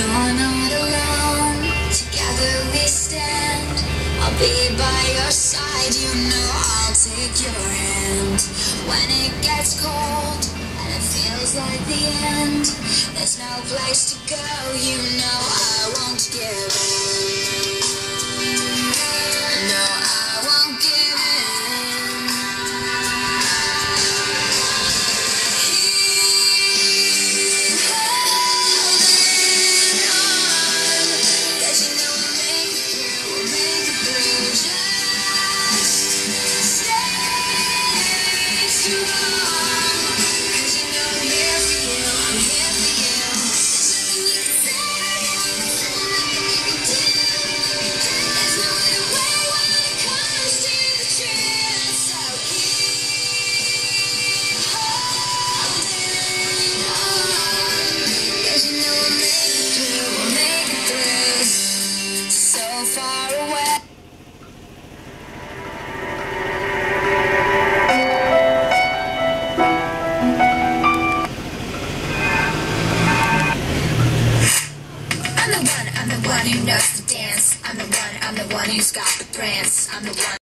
You're not alone, together we stand. I'll be by your side, you know I'll take your hand. When it gets cold and it feels like the end, there's no place to go, you know I won't give in. No, I won't give in. Keep holding on, 'cause you know we'll make it through, we'll make it through. Just stay strong, 'cause you know I'm here for you, I'm here for you. There's nothing you can say, there's no other way when it comes to the truth. So keep holding on, 'cause you know we'll make it through, we'll make it through. So far away. I'm the one who knows the dance. I'm the one who's got the prance. I'm the one.